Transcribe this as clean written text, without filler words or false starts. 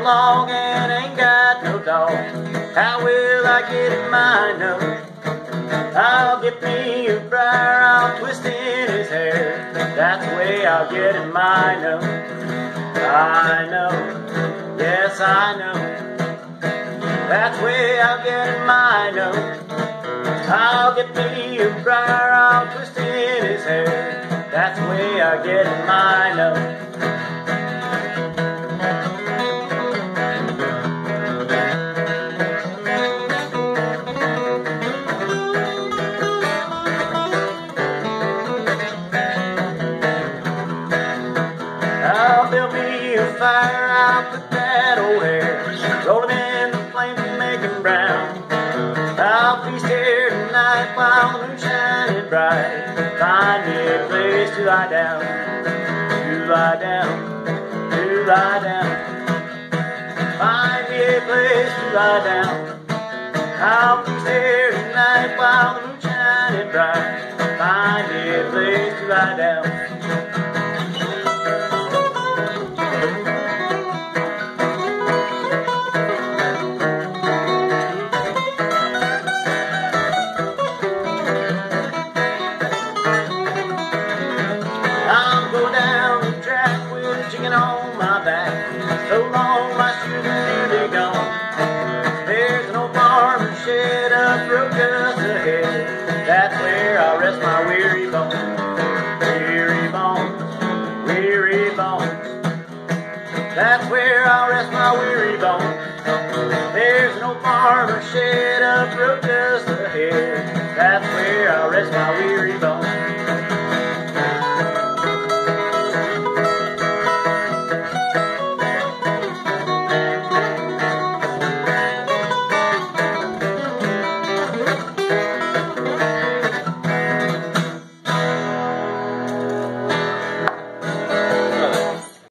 log and ain't got no dog. How will I get in my note? I'll get me a briar, I'll twist in his hair. That's the way I'll get in my note. I know, yes I know. That's the way I'll get in my note. I'll get me a briar, I'll twist in his hair. That's the way I get in my note. I'll build me a fire, I'll put that old hair, roll him in the flames and make him brown. I'll feast here tonight while the moon's shining bright. Find me a place to lie down, to lie down, to lie down. Find me a place to lie down. I'll feast here tonight while the moon's shining bright. Find me a place to lie down. On my back, so long my shoes are nearly gone. There's an old farmer's shed up road just ahead. That's where I'll rest my weary bones, weary bones, weary bones. That's where I'll rest my weary bones. There's an old farmer's shed up road just